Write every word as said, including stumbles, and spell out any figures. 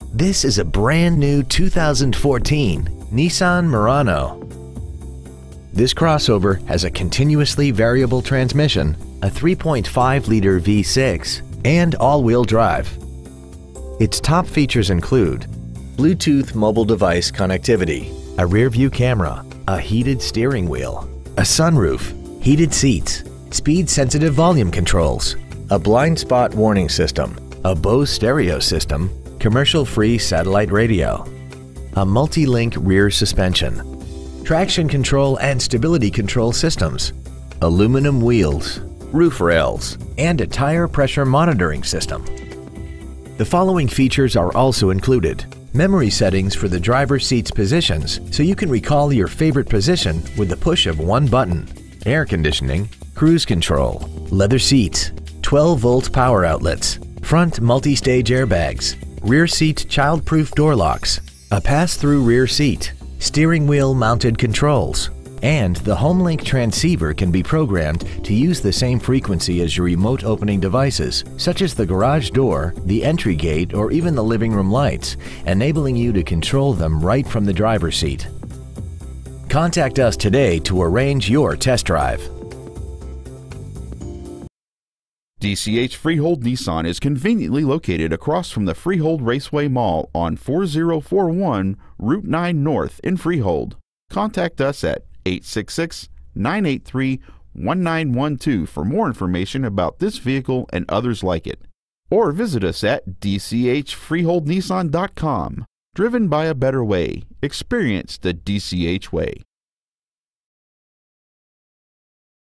This is a brand new two thousand fourteen Nissan Murano. This crossover has a continuously variable transmission, a three point five liter V six, and all-wheel drive. Its top features include Bluetooth mobile device connectivity, a rear-view camera, a heated steering wheel, a sunroof, heated seats, speed-sensitive volume controls, a blind spot warning system, a Bose stereo system, commercial-free satellite radio, a multi-link rear suspension, traction control and stability control systems, aluminum wheels, roof rails, and a tire pressure monitoring system. The following features are also included: memory settings for the driver's seat's positions so you can recall your favorite position with the push of one button, air conditioning, cruise control, leather seats, twelve volt power outlets, front multi-stage airbags, rear seat child-proof door locks, a pass-through rear seat, steering wheel mounted controls, and the HomeLink transceiver can be programmed to use the same frequency as your remote opening devices, such as the garage door, the entry gate, or even the living room lights, enabling you to control them right from the driver's seat. Contact us today to arrange your test drive. D C H Freehold Nissan is conveniently located across from the Freehold Raceway Mall on four oh four one Route nine North in Freehold. Contact us at eight six six, nine eight three, one nine one two for more information about this vehicle and others like it. Or visit us at d c h freehold nissan dot com. Driven by a better way. Experience the D C H way.